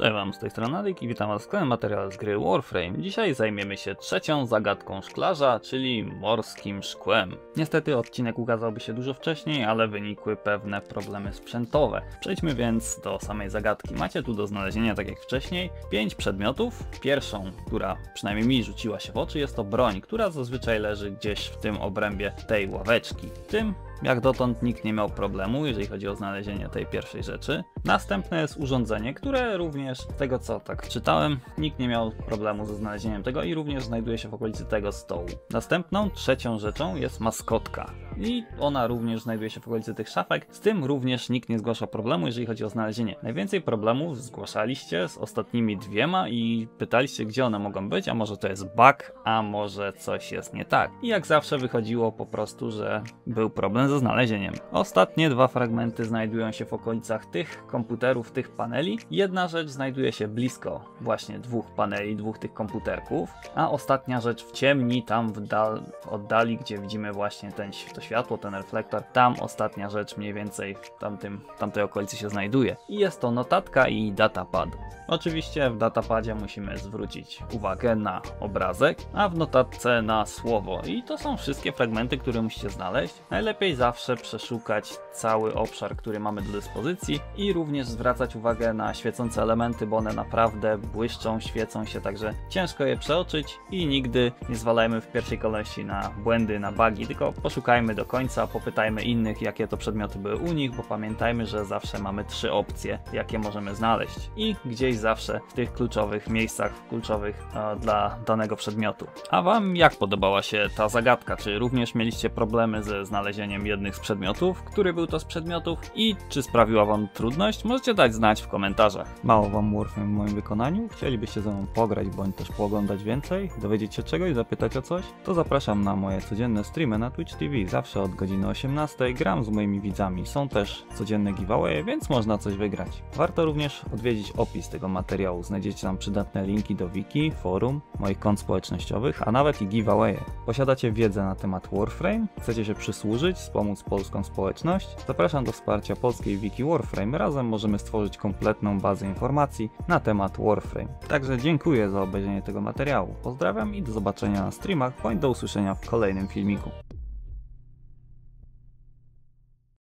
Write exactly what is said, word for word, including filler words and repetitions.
Cześć wam, z tej strony Adik i witam was w kolejnym materiale z gry Warframe. Dzisiaj zajmiemy się trzecią zagadką szklarza, czyli morskim szkłem. Niestety odcinek ukazałby się dużo wcześniej, ale wynikły pewne problemy sprzętowe. Przejdźmy więc do samej zagadki. Macie tu do znalezienia, tak jak wcześniej, pięć przedmiotów. Pierwszą, która przynajmniej mi rzuciła się w oczy, jest to broń, która zazwyczaj leży gdzieś w tym obrębie tej ławeczki. Tym jak dotąd nikt nie miał problemu, jeżeli chodzi o znalezienie tej pierwszej rzeczy. Następne jest urządzenie, które również, z tego co tak czytałem, nikt nie miał problemu ze znalezieniem tego i również znajduje się w okolicy tego stołu. Następną, trzecią rzeczą jest maskotka. I ona również znajduje się w okolicy tych szafek. Z tym również nikt nie zgłasza problemu, jeżeli chodzi o znalezienie. Najwięcej problemów zgłaszaliście z ostatnimi dwiema i pytaliście, gdzie one mogą być, a może to jest bug, a może coś jest nie tak. I jak zawsze wychodziło po prostu, że był problem ze znalezieniem. Ostatnie dwa fragmenty znajdują się w okolicach tych komputerów, tych paneli. Jedna rzecz znajduje się blisko właśnie dwóch paneli, dwóch tych komputerków, a ostatnia rzecz w ciemni, tam w, dal, w oddali, gdzie widzimy właśnie ten, to światło, ten reflektor, tam ostatnia rzecz mniej więcej w tamtym, tamtej okolicy się znajduje. I jest to notatka i datapad. Oczywiście w datapadzie musimy zwrócić uwagę na obrazek, a w notatce na słowo. I to są wszystkie fragmenty, które musicie znaleźć. Najlepiej zawsze przeszukać cały obszar, który mamy do dyspozycji i również zwracać uwagę na świecące elementy, bo one naprawdę błyszczą, świecą się, także ciężko je przeoczyć i nigdy nie zwalajmy w pierwszej kolejności na błędy, na bugi, tylko poszukajmy do końca, popytajmy innych, jakie to przedmioty były u nich, bo pamiętajmy, że zawsze mamy trzy opcje, jakie możemy znaleźć i gdzieś zawsze w tych kluczowych miejscach, kluczowych e, dla danego przedmiotu. A wam jak podobała się ta zagadka? Czy również mieliście problemy ze znalezieniem jednych z przedmiotów? Który był to z przedmiotów i czy sprawiła wam trudność? Możecie dać znać w komentarzach. Mało wam Warframe w moim wykonaniu? Chcielibyście ze mną pograć bądź też pooglądać więcej? Dowiedzieć się czegoś? Zapytać o coś? To zapraszam na moje codzienne streamy na Twitch T V. Zawsze od godziny osiemnastej gram z moimi widzami. Są też codzienne giveawaye, więc można coś wygrać. Warto również odwiedzić opis tego materiału. Znajdziecie tam przydatne linki do wiki, forum, moich kont społecznościowych, a nawet i giveawaye. Posiadacie wiedzę na temat Warframe? Chcecie się przysłużyć, wspomóc polską społeczność? Zapraszam do wsparcia polskiej wiki Warframe. Razem możemy stworzyć kompletną bazę informacji na temat Warframe. Także dziękuję za obejrzenie tego materiału. Pozdrawiam i do zobaczenia na streamach, bądź do usłyszenia w kolejnym filmiku.